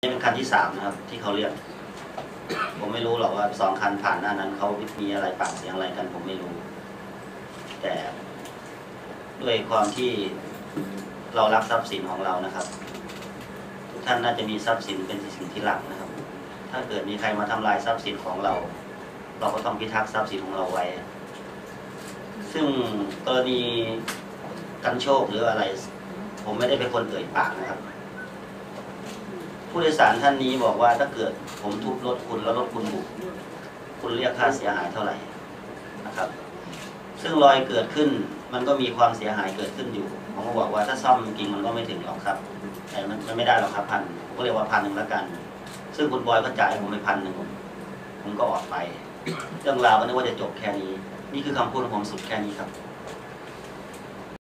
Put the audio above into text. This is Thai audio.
นี่เป็นคันที่3นะครับที่เขาเรียกผมไม่รู้หรอกว่า2 คันผ่านหน้านั้นเขามีอะไรปากเสียงอะไรกันผมไม่รู้ แต่ด้วยความที่เรารักทรัพย์สินของเรานะครับทุกท่านน่าจะมีทรัพย์สินเป็นสิ่งที่รักนะครับถ้าเกิดมีใครมาทำลายทรัพย์สินของเราเราก็ต้องพิทักษ์ทรัพย์สินของเราไว้ซึ่งกรณีกันโชคหรืออะไรผมไม่ได้เป็นคนเอ่ยปากนะครับผู้โดยสารท่านนี้บอกว่าถ้าเกิดผมทุบรถคุณแล้วรถคุณบุบคุณเรียกค่าเสียหายเท่าไหร่นะครับซึ่งรอยเกิดขึ้นมันก็มีความเสียหายเกิดขึ้นอยู่ผมก็บอกว่าถ้าซ่อมจริงมันก็ไม่ถึงหรอกครับแต่มันไม่ได้หรอกครับ1,000ผมก็เรียกว่า1,000แล้วกันซึ่งคุณบอยก็จ่ายผมไป1,000ผมก็ออกไปเรื่องราวก็นึกว่าจะจบแค่นี้นี่คือคำพูดของผมสุดแค่นี้ครับ